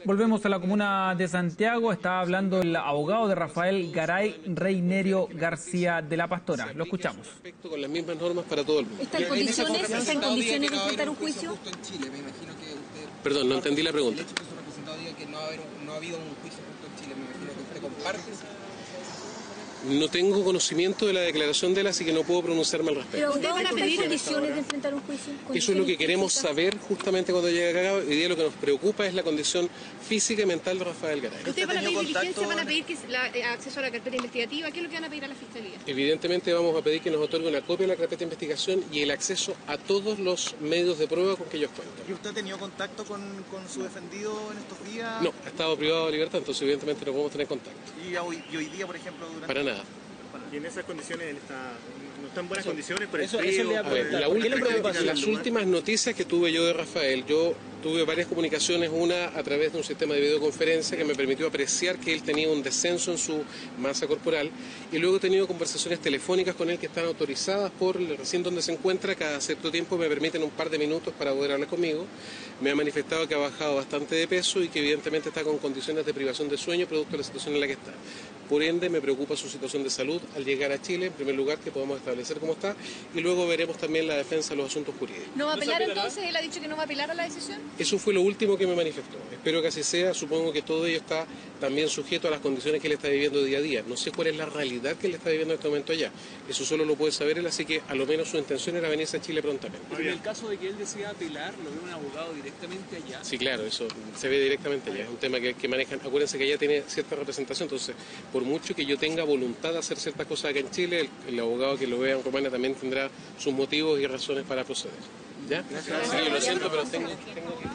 Volvemos a la comuna de Santiago. Está hablando el abogado de Rafael Garay, Reinerio García de la Pastora. Lo escuchamos. Con las mismas normas para todo el mundo. ¿Está en condiciones de enfrentar un juicio? Perdón, no entendí la pregunta. El hecho que su representado diga que no ha habido un juicio justo en Chile, me imagino que usted comparte. No tengo conocimiento de la declaración de él, así que no puedo pronunciarme al respecto. ¿Pero ustedes van a pedir condiciones de enfrentar un juicio? Eso es lo que queremos saber justamente cuando llegue acá. Hoy día lo que nos preocupa es la condición física y mental de Rafael Garay. ¿Ustedes van a pedir diligencia, van a pedir acceso a la carpeta investigativa? ¿Qué es lo que van a pedir a la Fiscalía? Evidentemente vamos a pedir que nos otorgue una copia de la carpeta de investigación y el acceso a todos los medios de prueba con que ellos cuentan. ¿Y usted ha tenido contacto con su defendido en estos días? No, ha estado privado de libertad, entonces evidentemente no podemos tener contacto. ¿Y hoy día, por ejemplo, durante... Para nada. Y en esas condiciones él no está en buenas condiciones por el eso frío. le voy a preguntar. Las últimas noticias que tuve yo de Rafael, yo tuve varias comunicaciones, una a través de un sistema de videoconferencia que me permitió apreciar que él tenía un descenso en su masa corporal, y luego he tenido conversaciones telefónicas con él que están autorizadas por el recinto donde se encuentra. Cada cierto tiempo me permiten un par de minutos para poder hablar conmigo. Me ha manifestado que ha bajado bastante de peso y que evidentemente está con condiciones de privación de sueño producto de la situación en la que está. Por ende, me preocupa su situación de salud al llegar a Chile, en primer lugar, que podamos establecer cómo está, y luego veremos también la defensa de los asuntos jurídicos. ¿No va a apelar entonces? ¿Él ha dicho que no va a apelar a la decisión? Eso fue lo último que me manifestó. Espero que así sea. Supongo que todo ello está también sujeto a las condiciones que él está viviendo día a día. No sé cuál es la realidad que él está viviendo en este momento allá. Eso solo lo puede saber él, así que a lo menos su intención era venirse a Chile prontamente. En el caso de que él decida apelar, ¿lo ve un abogado directamente allá? Sí, claro, eso se ve directamente allá. Es un tema que manejan. Acuérdense que allá tiene cierta representación, entonces, por mucho que yo tenga voluntad de hacer ciertas cosas acá en Chile, el abogado que lo vea en Rumania también tendrá sus motivos y razones para proceder. ¿Ya? Sí, yo lo siento, pero tengo que...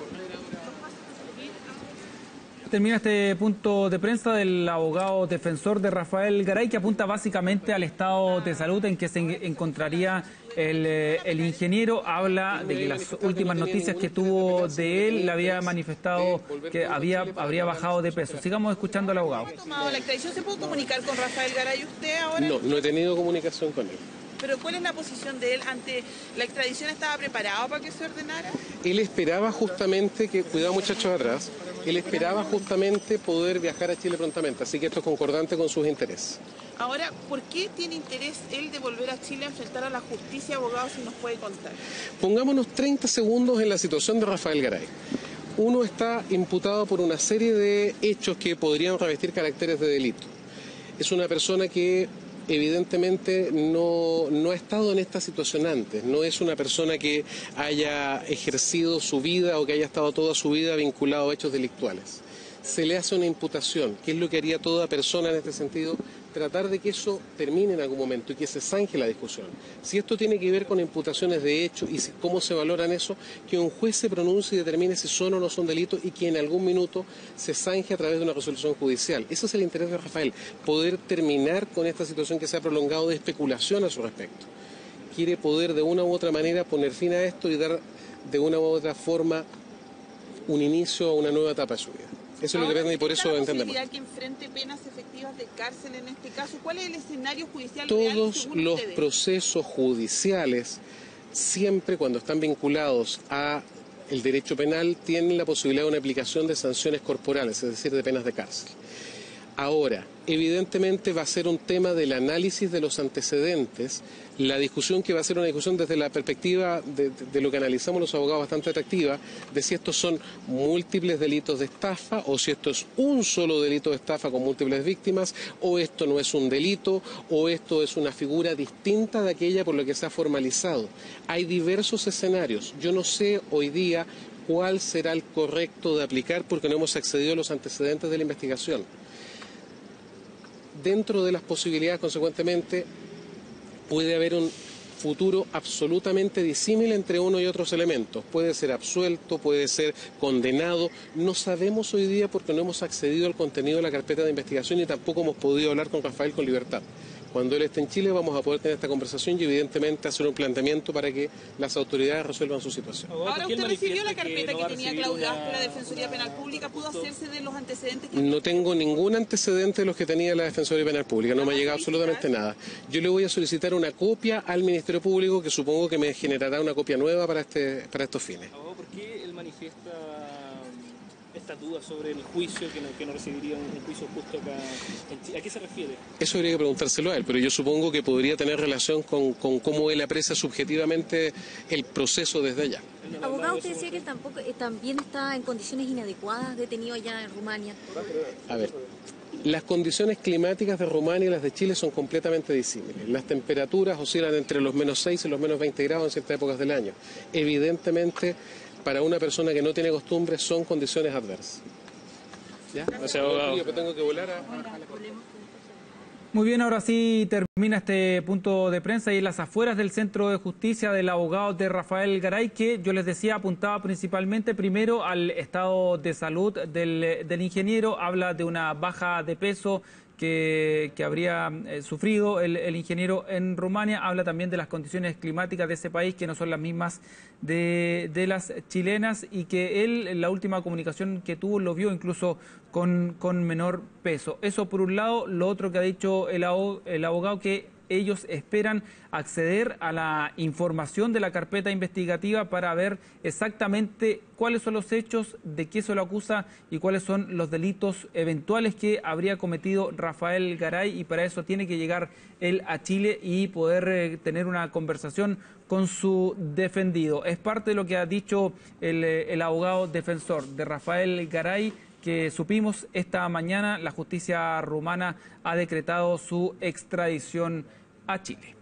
Termina este punto de prensa del abogado defensor de Rafael Garay, que apunta básicamente al estado de salud en que se encontraría el ingeniero. Habla de que las últimas noticias que tuvo de él le había manifestado que habría bajado de peso. Sigamos escuchando al abogado. ¿Ha tomado la extradición? ¿Se puede comunicar con Rafael Garay usted ahora? No he tenido comunicación con él. ¿Pero cuál es la posición de él ante la extradición? ¿Estaba preparado para que se ordenara? Él esperaba justamente que, cuidado muchachos atrás, él esperaba justamente poder viajar a Chile prontamente, así que esto es concordante con sus intereses. Ahora, ¿por qué tiene interés él de volver a Chile a enfrentar a la justicia, abogado, si nos puede contar? Pongámonos 30 segundos en la situación de Rafael Garay. Uno está imputado por una serie de hechos que podrían revestir caracteres de delito. Es una persona que evidentemente no ha estado en esta situación antes, no es una persona que haya ejercido su vida o que haya estado toda su vida vinculado a hechos delictuales. Se le hace una imputación, que es lo que haría toda persona en este sentido, tratar de que eso termine en algún momento y que se zanje la discusión. Si esto tiene que ver con imputaciones de hechos y cómo se valoran eso, que un juez se pronuncie y determine si son o no son delitos y que en algún minuto se zanje a través de una resolución judicial. Ese es el interés de Rafael, poder terminar con esta situación que se ha prolongado de especulación a su respecto. Quiere poder de una u otra manera poner fin a esto y dar de una u otra forma un inicio a una nueva etapa de su vida. Eso es lo que pretende y por eso entendemos. ¿Hay que enfrente penas efectivas de cárcel en este caso? ¿Cuál es el escenario judicial real? Todos los procesos judiciales, siempre cuando están vinculados a el derecho penal, tienen la posibilidad de una aplicación de sanciones corporales, es decir, de penas de cárcel. Ahora, evidentemente va a ser un tema del análisis de los antecedentes, la discusión que va a ser una discusión desde la perspectiva de lo que analizamos los abogados bastante atractiva, de si estos son múltiples delitos de estafa o si esto es un solo delito de estafa con múltiples víctimas, o esto no es un delito, o esto es una figura distinta de aquella por la que se ha formalizado. Hay diversos escenarios. Yo no sé hoy día cuál será el correcto de aplicar porque no hemos accedido a los antecedentes de la investigación. Dentro de las posibilidades, consecuentemente, puede haber un futuro absolutamente disímil entre uno y otros elementos. Puede ser absuelto, puede ser condenado. No sabemos hoy día porque no hemos accedido al contenido de la carpeta de investigación y tampoco hemos podido hablar con Rafael con libertad. Cuando él esté en Chile vamos a poder tener esta conversación y evidentemente hacer un planteamiento para que las autoridades resuelvan su situación. Ahora, ¿usted recibió la carpeta que tenía clausurada la Defensoría Penal Pública? ¿Pudo hacerse de los antecedentes que... No tengo ningún antecedente de los que tenía la Defensoría Penal Pública, no me ha llegado absolutamente nada. Yo le voy a solicitar una copia al Ministerio Público que supongo que me generará una copia nueva para estos fines. ¿Por qué él manifiesta esta duda sobre el juicio, que no recibiría un juicio justo acá en Chile. ¿A qué se refiere? Eso habría que preguntárselo a él, pero yo supongo que podría tener relación con cómo él aprecia subjetivamente el proceso desde allá. Abogado, usted decía que también está en condiciones inadecuadas detenido allá en Rumania. A ver, las condiciones climáticas de Rumania y las de Chile son completamente disímiles. Las temperaturas oscilan entre los -6 y los -20 grados en ciertas épocas del año. Evidentemente, para una persona que no tiene costumbres, son condiciones adversas. ¿Ya? O sea, abogado. Yo tengo que volar Muy bien, ahora sí termina este punto de prensa y en las afueras del Centro de Justicia del abogado de Rafael Garay, que yo les decía apuntaba principalmente primero al estado de salud del ingeniero, habla de una baja de peso que habría sufrido el ingeniero en Rumania, habla también de las condiciones climáticas de ese país que no son las mismas de las chilenas y que él en la última comunicación que tuvo lo vio incluso con menor peso. Eso por un lado. Lo otro que ha dicho el abogado, que ellos esperan acceder a la información de la carpeta investigativa para ver exactamente cuáles son los hechos, de qué se lo acusa y cuáles son los delitos eventuales que habría cometido Rafael Garay, y para eso tiene que llegar él a Chile y poder tener una conversación con su defendido. Es parte de lo que ha dicho el abogado defensor de Rafael Garay, que supimos esta mañana. La justicia rumana ha decretado su extradición a Chile.